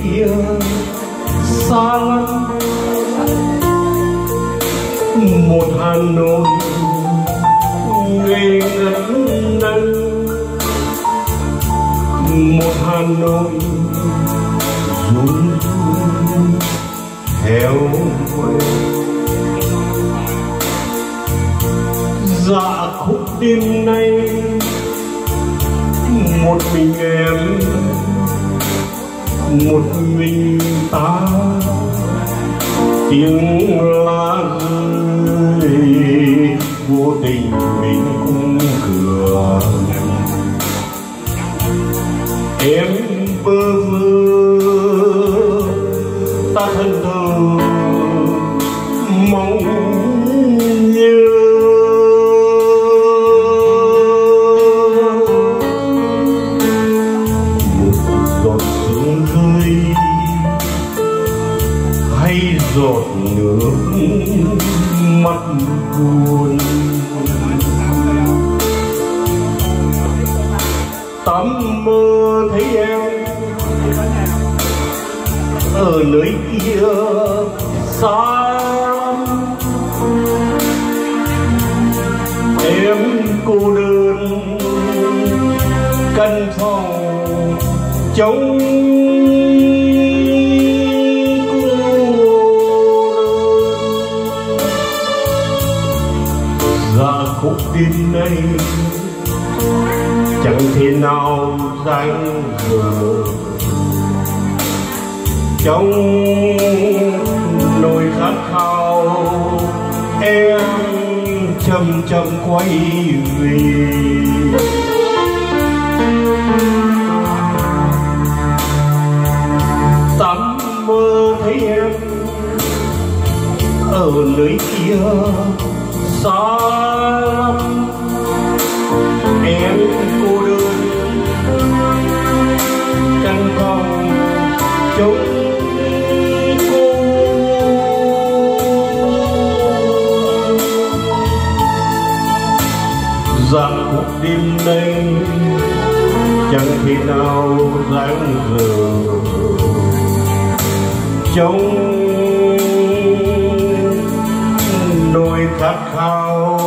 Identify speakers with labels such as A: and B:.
A: kia xa lắm. Một Hà Nội ngây ngất nắng, một Hà Nội run run theo quên. Dạ khúc đêm nay một mình em, một mình ta, tiếng lá rơi vô tình mình cũng cửa. Em bơ vơ ta thân thờ mong nhớ. Một giọt sương rơi hay giọt nước mắt buồn, tắm mơ thấy em ở nơi kia xa. Em cô đơn căn phòng trống, dạ khúc đêm nay chẳng thể nào dang dở. Trong nỗi khát khao em chậm chậm quay về. Tắm mơ thấy em ở nơi kia xa lắm. Em cô đơn căn phòng trống cô. Dạ khúc đêm nay chẳng thể nào dang dở. Trong nỗi khát khao